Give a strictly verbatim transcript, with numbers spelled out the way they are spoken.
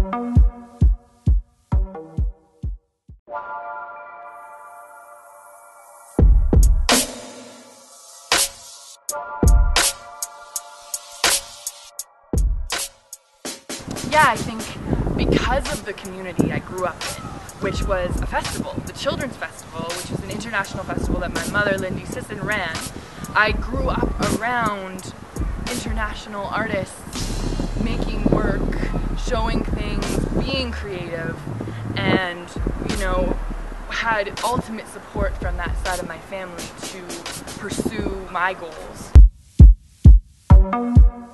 Yeah, I think because of the community I grew up in, which was a festival, the Children's Festival, which was an international festival that my mother, Lindy Sisson, ran, I grew up around international artists making work, showing things, being creative, and, you know, had ultimate support from that side of my family to pursue my goals.